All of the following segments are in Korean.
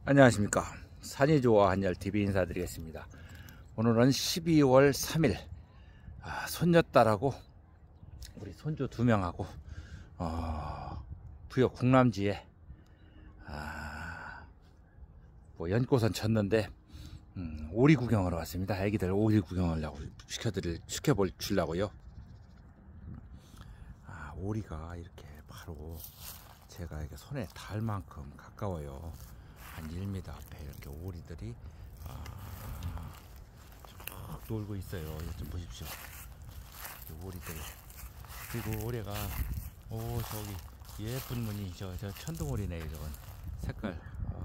안녕하십니까. 산이 좋아 한열TV 인사드리겠습니다. 오늘은 12월 3일 손녀딸하고 우리 손주 2명하고 부여 국남지에 연꽃은 쳤는데 오리 구경하러 왔습니다. 애기들 오리 구경하려고 시켜주려고요. 오리가 이렇게 바로 제가 이렇게 손에 닿을 만큼 가까워요. 한 1m 앞에 이렇게 오리들이 쭉 놀고 있어요. 이거 좀 보십시오. 오리들. 그리고 올해가 저기 예쁜 무늬 저 천둥오리네. 이런 색깔.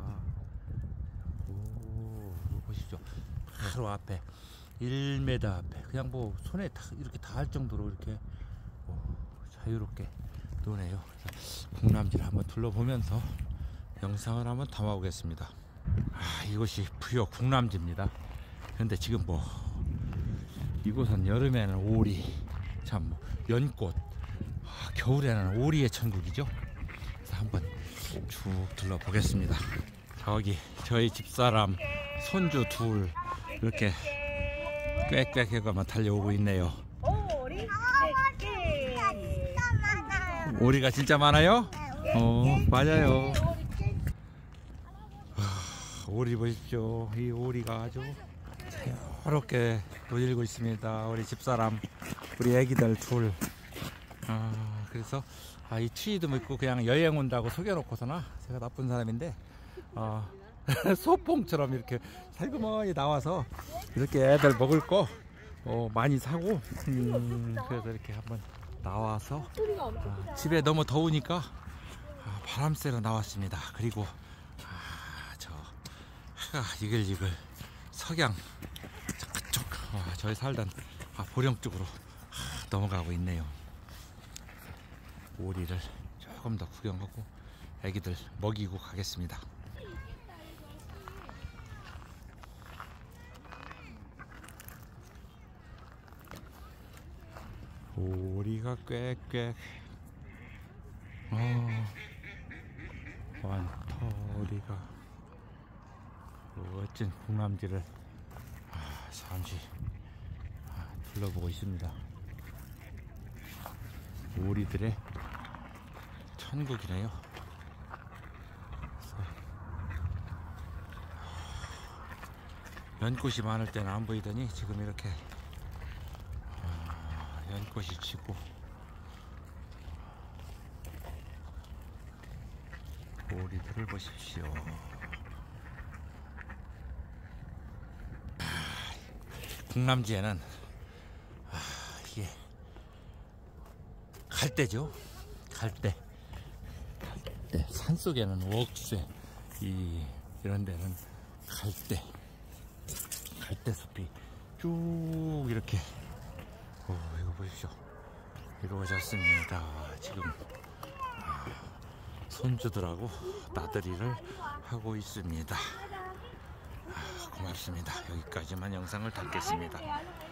이거 보십시오. 바로 앞에 1m 앞에 그냥 뭐 손에 이렇게 닿을 정도로 이렇게 자유롭게 노네요. 국남지를 한번 둘러보면서 영상을 한번 담아보겠습니다. 이곳이 부여 국남지입니다. 그런데 지금 이곳은 여름에는 오리, 연꽃, 겨울에는 오리의 천국이죠. 그래서 한번 쭉 둘러보겠습니다. 저기 저희 집사람 손주 둘 이렇게 꽥꽥 해가만 달려오고 있네요. 오리가 진짜 많아요? 맞아요. 오리 보십시오. 이 오리가 아주 자유롭게 놀고 있습니다. 우리 집사람, 우리 애기들 둘. 그래서 이 추위도 먹고 그냥 여행 온다고 속여놓고서나 제가 나쁜 사람인데 소풍처럼 이렇게 살그머니 나와서 이렇게 애들 먹을 거 많이 사고 그래서 이렇게 한번 나와서 집에 너무 더우니까 바람 쐬러 나왔습니다. 그리고 해가 이글이글 석양 그쪽 저희 살던 보령 쪽으로 넘어가고 있네요. 오리를 조금 더 구경하고 애기들 먹이고 가겠습니다. 오리가 꽥꽥 완토리가 멋진 국남지를 잠시 둘러보고 있습니다. 오리들의 천국이네요. 연꽃이 많을 때는 안 보이더니 지금 이렇게 연꽃이 지고 오리들을 보십시오. 국남지에는 이게 갈대죠. 갈대. 산속에는 웍새, 이런 데는 갈대숲이 쭉 이렇게 이거 보십시오. 이루어졌습니다. 지금 손주들하고 나들이를 하고 있습니다. 고맙습니다. 여기까지만 영상을 담겠습니다.